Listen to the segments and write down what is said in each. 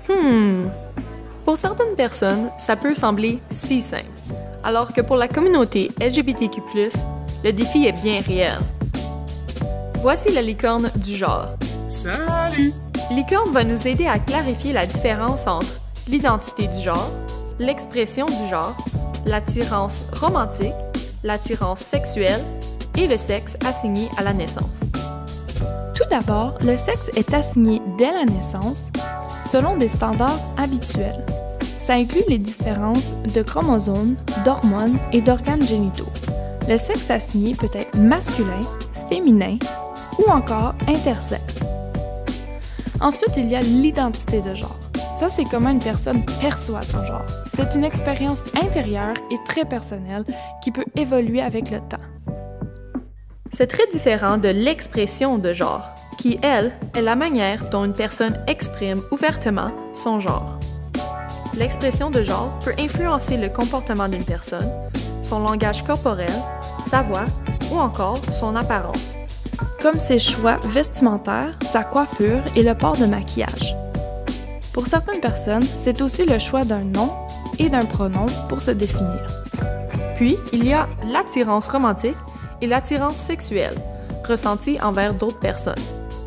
Pour certaines personnes, ça peut sembler si simple, alors que pour la communauté LGBTQ+, le défi est bien réel. Voici la licorne du genre. Salut! Licorne va nous aider à clarifier la différence entre l'identité du genre, l'expression du genre, l'attirance romantique, l'attirance sexuelle et le sexe assigné à la naissance. Tout d'abord, le sexe est assigné dès la naissance selon des standards habituels. Ça inclut les différences de chromosomes, d'hormones et d'organes génitaux. Le sexe assigné peut être masculin, féminin ou encore intersexe. Ensuite, il y a l'identité de genre. Ça, c'est comment une personne perçoit son genre. C'est une expérience intérieure et très personnelle qui peut évoluer avec le temps. C'est très différent de l'expression de genre, qui, elle, est la manière dont une personne exprime ouvertement son genre. L'expression de genre peut influencer le comportement d'une personne, son langage corporel, sa voix ou encore son apparence, comme ses choix vestimentaires, sa coiffure et le port de maquillage. Pour certaines personnes, c'est aussi le choix d'un nom et d'un pronom pour se définir. Puis, il y a l'attirance romantique et l'attirance sexuelle, ressentie envers d'autres personnes.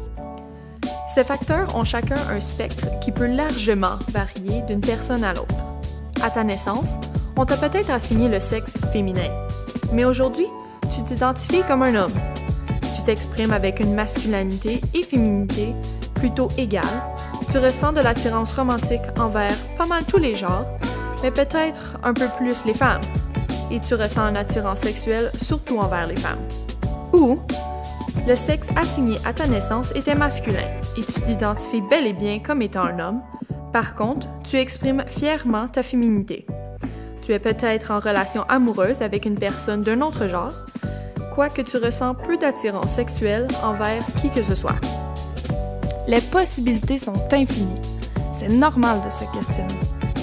Ces facteurs ont chacun un spectre qui peut largement varier d'une personne à l'autre. À ta naissance, on t'a peut-être assigné le sexe féminin, mais aujourd'hui, tu t'identifies comme un homme. Tu t'exprimes avec une masculinité et féminité plutôt égales. Tu ressens de l'attirance romantique envers pas mal tous les genres, mais peut-être un peu plus les femmes. Et tu ressens une attirance sexuelle surtout envers les femmes. Ou le sexe assigné à ta naissance était masculin et tu t'identifies bel et bien comme étant un homme. Par contre, tu exprimes fièrement ta féminité. Tu es peut-être en relation amoureuse avec une personne d'un autre genre, quoique tu ressens peu d'attirance sexuelle envers qui que ce soit. Les possibilités sont infinies. C'est normal de se questionner.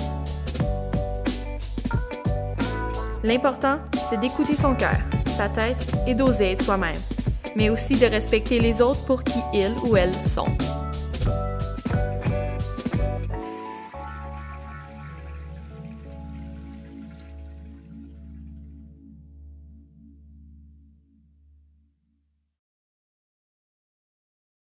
L'important, c'est d'écouter son cœur, sa tête et d'oser être soi-même, mais aussi de respecter les autres pour qui ils ou elles sont.